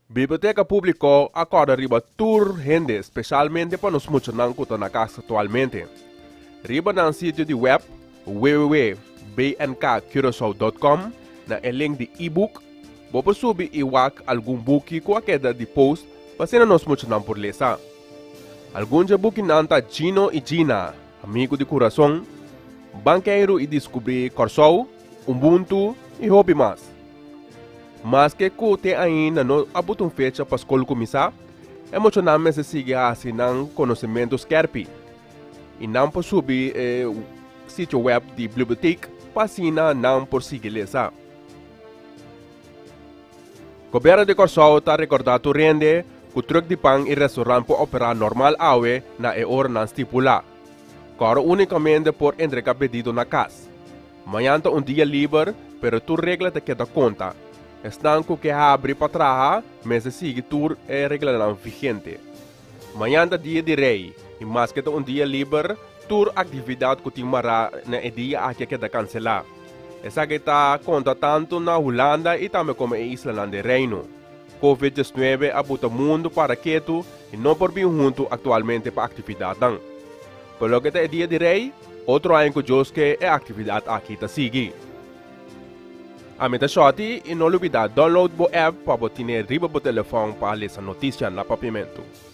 Biblioteca Pública acorda riba tour rende especialmente para os funcionários que estão na casa atualmente. Riba na sítio de web www.bnkcuracao.com na link de e-book. Vou subir e wak algum book com a queda de post para ser nos funcionários por lesa. Alguns book nanta Gino e Gina, amigo de coração, banqueiro e descobrir Corsou, Ubuntu e hobby mais. Mas que tem ainda não abutam fecha para a escola começar, emocionalmente se sigue assinando conhecimentos Kerpi. E não por subir o sítio web de biblioteca para assinar não por seguir lesa. Governo de Corsou está recordado rende que o truque de pão e restaurante por operar normal awe na hora não estipula. Coro unicamente por entregar pedido na casa. Manhã dia livre, pero tu regla te queda conta. Estanco que abre para trás, mas sigue tu regla não vigente. Manhã dia de rei, e mais que dia livre, tu atividade que timara na dia a que queda cancelar. Essa que está conta tanto na Holanda e também como em Isla de Reino. Covid-19 abuta o mundo para quieto e não por vir junto atualmente para atividade. Pelo que é dia de rei, outro ano que eu que é atividade aqui está sigue. A meta shoti e não olvidar download o app para botar riba o telefone para ler essa notícia no papimento.